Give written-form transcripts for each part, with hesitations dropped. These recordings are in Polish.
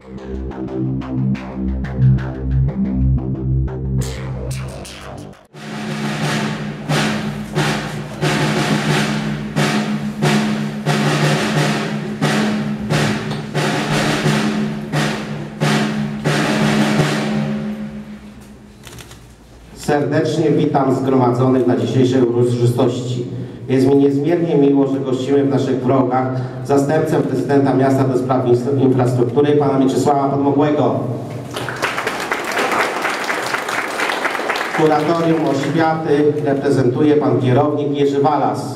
Serdecznie witam zgromadzonych na dzisiejszej uroczystości. Jest mi niezmiernie miło, że gościmy w naszych progach zastępcę prezydenta miasta do spraw infrastruktury, pana Mieczysława Podmokłego. Kuratorium oświaty reprezentuje pan kierownik Jerzy Walas.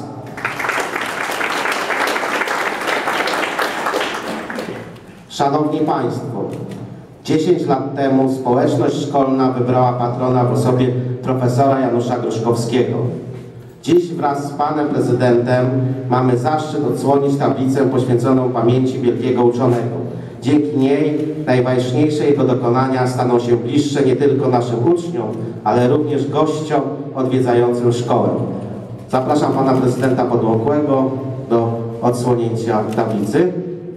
Szanowni Państwo, 10 lat temu społeczność szkolna wybrała patrona w osobie profesora Janusza Gruszkowskiego. Dziś wraz z panem prezydentem mamy zaszczyt odsłonić tablicę poświęconą pamięci wielkiego uczonego. Dzięki niej najważniejsze jego dokonania staną się bliższe nie tylko naszym uczniom, ale również gościom odwiedzającym szkołę. Zapraszam pana prezydenta Podmokłego do odsłonięcia tablicy.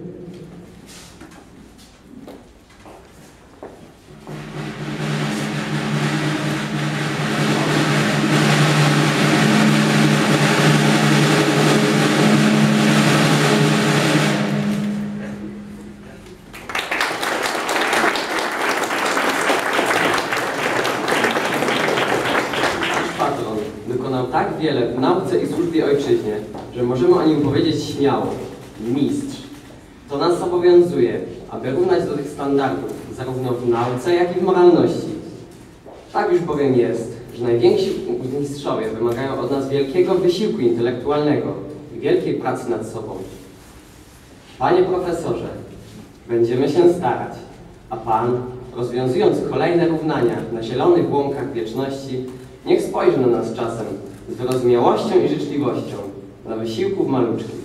Wykonał tak wiele w nauce i służbie ojczyźnie, że możemy o nim powiedzieć śmiało: mistrz. To nas zobowiązuje, aby równać do tych standardów zarówno w nauce, jak i w moralności. Tak już bowiem jest, że najwięksi mistrzowie wymagają od nas wielkiego wysiłku intelektualnego i wielkiej pracy nad sobą. Panie profesorze, będziemy się starać, a pan, rozwiązując kolejne równania na zielonych łąkach wieczności, niech spojrzy na nas czasem z wyrozumiałością i życzliwością dla wysiłków maluczkich.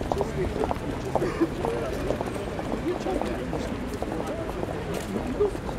Dobrze.